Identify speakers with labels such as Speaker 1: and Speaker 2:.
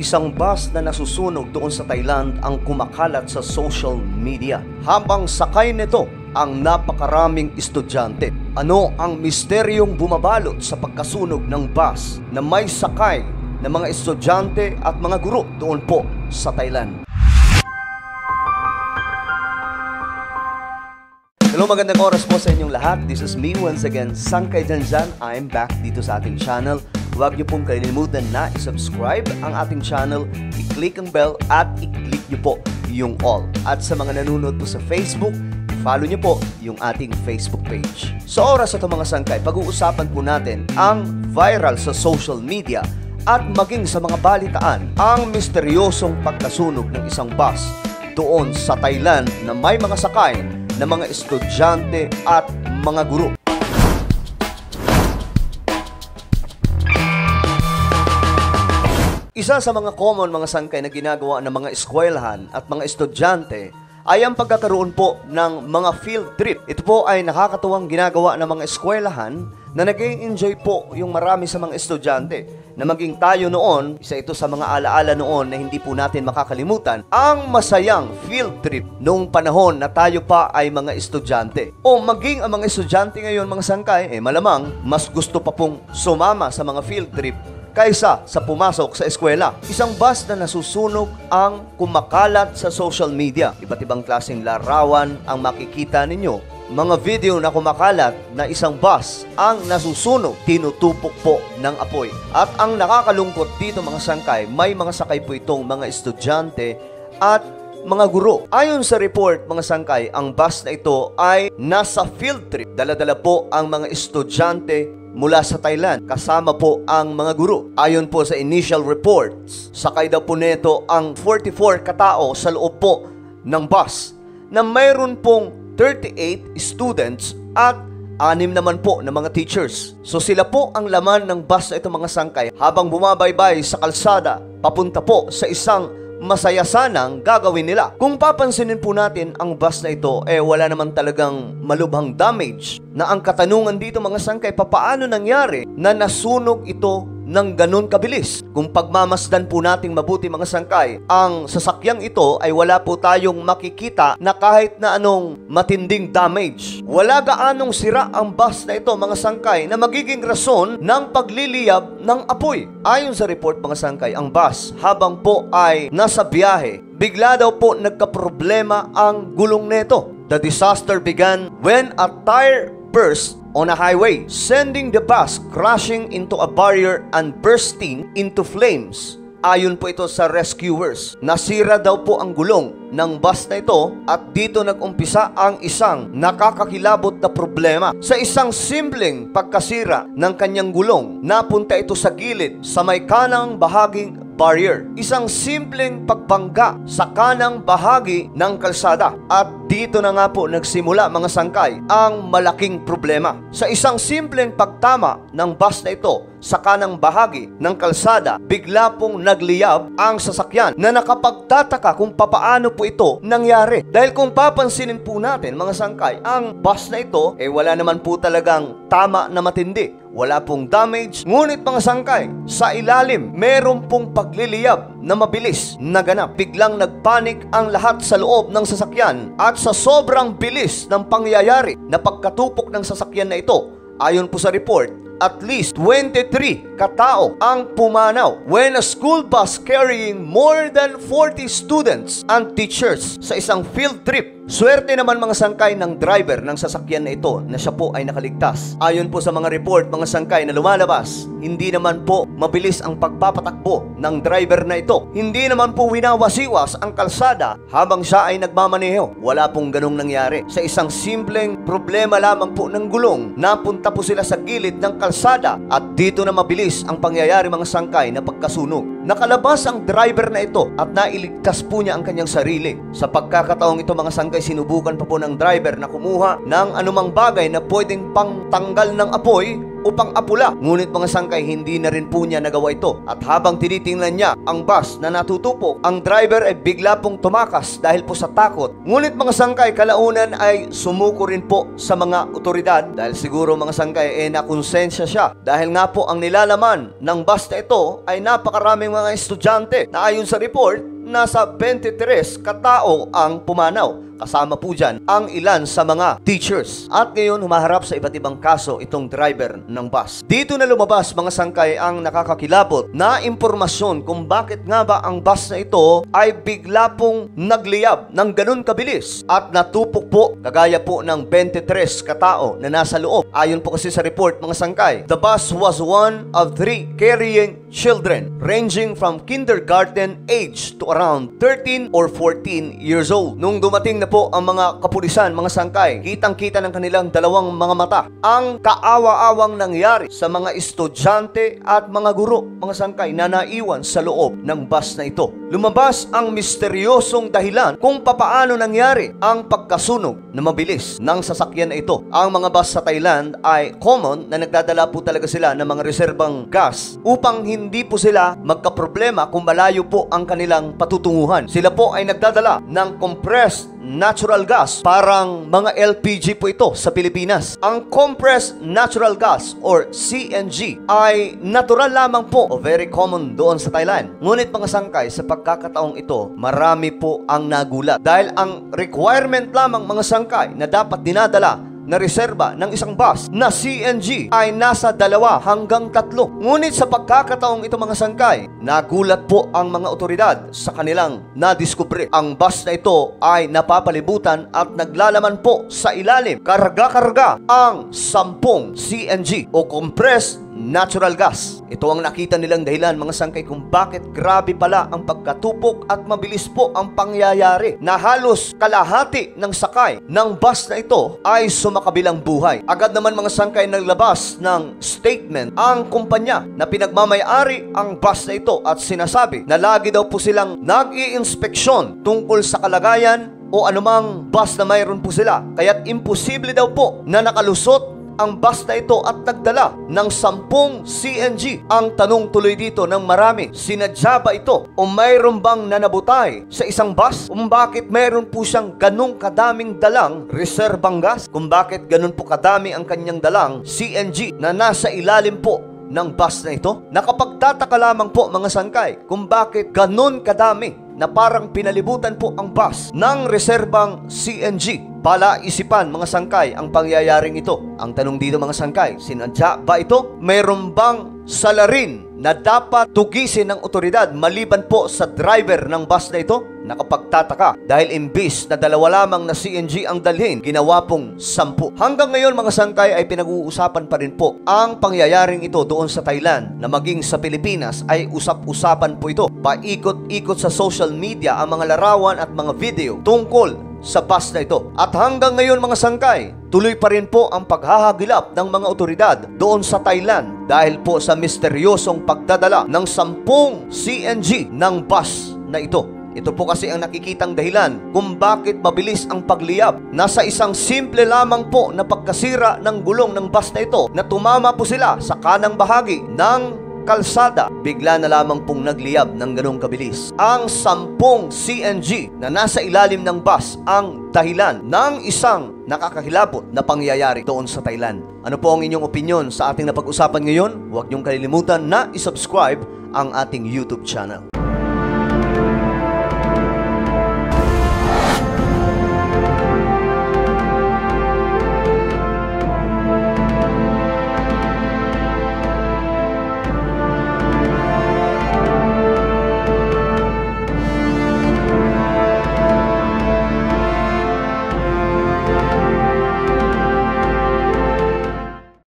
Speaker 1: Isang bus na nasusunog doon sa Thailand ang kumakalat sa social media. Habang sakay nito ang napakaraming estudyante. Ano ang misteryong bumabalot sa pagkasunog ng bus na may sakay ng mga estudyante at mga guro doon po sa Thailand? Hello, magandang oras po sa inyong lahat. This is me once again, Sangkay Janjan. I'm back dito sa ating channel. Huwag niyo pong kalimutan na i-subscribe ang ating channel, i-click ang bell at i-click niyo po yung all. At sa mga nanonood po sa Facebook, i-follow niyo po yung ating Facebook page. Sa oras ito mga sangkay, pag-uusapan po natin ang viral sa social media at maging sa mga balitaan ang misteryosong pagkasunog ng isang bus doon sa Thailand na may mga sakay na mga estudyante at mga guro. Isa sa mga common mga sangkay na ginagawa ng mga eskwelahan at mga estudyante ay ang pagkakaroon po ng mga field trip. Ito po ay nakakatuwang ginagawa ng mga eskwelahan na nag-enjoy po yung marami sa mga estudyante. Na maging tayo noon, isa ito sa mga alaala noon na hindi po natin makakalimutan, ang masayang field trip noong panahon na tayo pa ay mga estudyante. O maging ang mga estudyante ngayon mga sangkay, malamang mas gusto pa pong sumama sa mga field trip kaysa sa pumasok sa eskwela. Isang bus na nasusunog ang kumakalat sa social media. Iba't ibang klaseng larawan ang makikita ninyo. Mga video na kumakalat na isang bus ang nasusunog, tinutupok po ng apoy. At ang nakakalungkot dito mga sangkay, may mga sakay po itong mga estudyante at mga guro. Ayon sa report mga sangkay, ang bus na ito ay nasa field trip. Dala-dala po ang mga estudyante mula sa Thailand, kasama po ang mga guro. Ayon po sa initial reports, sakay daw po nito ang 44 katao sa loob po ng bus na mayroon pong 38 students at 6 naman po na mga teachers. So sila po ang laman ng bus na ito mga sangkay habang bumabaybay sa kalsada papunta po sa isang masaya sanang gagawin nila. Kung papansinin po natin ang bus na ito, wala naman talagang malubhang damage. Na ang katanungan dito mga sangkay, papaano nangyari na nasunog ito ng ganun kabilis? Kung pagmamasdan po nating mabuti mga sangkay, ang sasakyang ito ay wala po tayong makikita na kahit na anong matinding damage. Wala gaanong sira ang bus na ito mga sangkay na magiging rason ng pagliliyab ng apoy. Ayon sa report mga sangkay, ang bus habang po ay nasa biyahe, bigla daw po nagkaproblema ang gulong nito. The disaster began when a tire burst on a highway, sending the bus crashing into a barrier and bursting into flames. Ayon po ito sa rescuers, nasira daw po ang gulong ng bus na ito at dito nag-umpisa ang isang nakakakilabot na problema. Sa isang simpleng pagkasira ng kanyang gulong, napunta ito sa gilid sa may kanang bahaging barrier. Isang simpleng pagbangga sa kanang bahagi ng kalsada. At dito na nga po nagsimula mga sangkay ang malaking problema. Sa isang simpleng pagtama ng bus na ito sa kanang bahagi ng kalsada, bigla pong nagliyab ang sasakyan na nakapagtataka kung papaano po ito nangyari. Dahil kung papansinin po natin mga sangkay, ang bus na ito wala naman po talagang tama na matindi. Wala pong damage, ngunit mga sangkay, sa ilalim, meron pong pagliliyab na mabilis na ganap. Biglang nagpanik ang lahat sa loob ng sasakyan at sa sobrang bilis ng pangyayari na pagkatupok ng sasakyan na ito, ayon po sa report, at least 23 katao ang pumanaw when a school bus carrying more than 40 students and teachers sa isang field trip. Swerte naman mga sangkay ng driver ng sasakyan na ito na siya po ay nakaligtas. Ayon po sa mga report mga sangkay na lumalabas, hindi naman po mabilis ang pagpapatakbo ng driver na ito. Hindi naman po winawasiwas ang kalsada habang siya ay nagmamaneho. Wala pong ganong nangyari. Sa isang simpleng problema lamang po ng gulong, napunta po sila sa gilid ng kalsada at dito na mabilis ang pangyayari mga sangkay na pagkasunog. Nakalabas ang driver na ito at nailigtas po niya ang kanyang sarili. Sa pagkakataong ito mga sangkay, sinubukan pa po ng driver na kumuha ng anumang bagay na pwedeng pangtanggal ng apoy upang apula. Ngunit mga sangkay, hindi na rin po niya nagawa ito. At habang tinitingnan niya ang bus na natutupok, ang driver ay bigla pong tumakas dahil po sa takot. Ngunit mga sangkay, kalaunan ay sumuko rin po sa mga otoridad dahil siguro mga sangkay nakonsensya siya. Dahil nga po ang nilalaman ng bus na ito ay napakaraming mga estudyante na ayon sa report, nasa 23 katao ang pumanaw. Kasama po dyan ang ilan sa mga teachers. At ngayon humaharap sa iba't ibang kaso itong driver ng bus. Dito na lumabas mga sangkay ang nakakakilabot na impormasyon kung bakit nga ba ang bus na ito ay bigla pong nagliyab ng ganun kabilis at natupok po kagaya po ng 23 katao na nasa loob. Ayon po kasi sa report mga sangkay, the bus was one of 3 carrying children ranging from kindergarten age to around 13 or 14 years old. Nung dumating na po ang mga kapulisan, mga sangkay, kitang-kita ng kanilang dalawang mga mata ang kaawa-awang nangyari sa mga estudyante at mga guro, mga sangkay, na naiwan sa loob ng bus na ito. Lumabas ang misteryosong dahilan kung papaano nangyari ang pagkasunog na mabilis ng sasakyan na ito. Ang mga bus sa Thailand ay common na nagdadala po talaga sila ng mga reserbang gas upang hindi po sila magkaproblema kung malayo po ang kanilang patutunguhan. Sila po ay nagdadala ng compressed natural gas, parang mga LPG po ito sa Pilipinas. Ang compressed natural gas or CNG ay natural lamang po o very common doon sa Thailand. Ngunit mga sangkay, sa pagkakataong ito, marami po ang nagulat dahil ang requirement lamang mga sangkay na dapat dinadala na reserba ng isang bus na CNG ay nasa 2 hanggang 3. Ngunit sa pagkakataong ito mga sangkay, nagulat po ang mga otoridad sa kanilang nadiskubre. Ang bus na ito ay napapalibutan at naglalaman po sa ilalim, karga-karga ang 10 CNG o compressed natural gas. Ito ang nakita nilang dahilan mga sangkay kung bakit grabe pala ang pagkatupok at mabilis po ang pangyayari na halos kalahati ng sakay ng bus na ito ay sumakabilang buhay. Agad naman mga sangkay naglabas ng statement ang kumpanya na pinagmamay-ari ang bus na ito at sinasabi na lagi daw po silang nag-i-inspeksyon tungkol sa kalagayan o anumang bus na mayroon po sila. Kaya't imposible daw po na nakalusot ang bus na ito at nagdala ng 10 CNG. Ang tanong tuloy dito ng marami, sinadya ba ito o mayroon bang nanabutay sa isang bus? Kung bakit mayroon po siyang ganong kadaming dalang reserbang gas? Kung bakit ganon po kadami ang kanyang dalang CNG na nasa ilalim po ng bus na ito? Nakapagtataka lamang po mga sangkay kung bakit ganon kadami na parang pinalibutan po ang bus ng reserbang CNG. Palaisipan mga sangkay ang pangyayaring ito. Ang tanong dito mga sangkay, sinadya ba ito? Mayroon bang salarin na dapat tugisin ng otoridad maliban po sa driver ng bus na ito? Nakapagtataka dahil imbis na 2 lamang na CNG ang dalhin, ginawa pong 10. Hanggang ngayon mga sangkay ay pinag-uusapan pa rin po ang pangyayaring ito doon sa Thailand, na maging sa Pilipinas ay usap-usapan po ito. Paikot-ikot sa social media ang mga larawan at mga video tungkol sa bus na ito. At hanggang ngayon mga sangkay, tuloy pa rin po ang paghahagilap ng mga otoridad doon sa Thailand dahil po sa misteryosong pagdadala ng 10 CNG ng bus na ito. Ito po kasi ang nakikitang dahilan kung bakit mabilis ang pagliyab. Nasa isang simple lamang po na pagkasira ng gulong ng bus na ito na tumama po sila sa kanang bahagi ng kalsada, bigla na lamang pong nagliyab ng ganong kabilis. Ang 10 CNG na nasa ilalim ng bus ang dahilan ng isang nakakahilabot na pangyayari doon sa Thailand. Ano po ang inyong opinion sa ating napag-usapan ngayon? Huwag niyong kalilimutan na isubscribe ang ating YouTube channel.